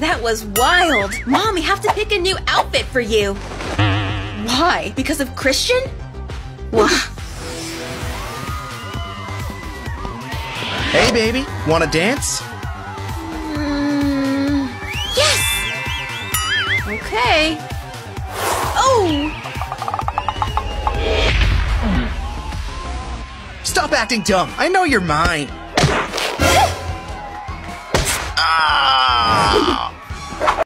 That was wild! Mom, we have to pick a new outfit for you! Why? Because of Christian? Wah. Hey, baby, wanna dance? Yes! Okay. Oh! Stop acting dumb. I know you're mine. Ah!